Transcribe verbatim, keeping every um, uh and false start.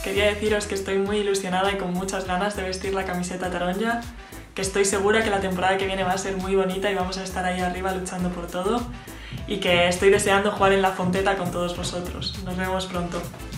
quería deciros que estoy muy ilusionada y con muchas ganas de vestir la camiseta taronja, que estoy segura que la temporada que viene va a ser muy bonita y vamos a estar ahí arriba luchando por todo, y que estoy deseando jugar en la Fonteta con todos vosotros. Nos vemos pronto.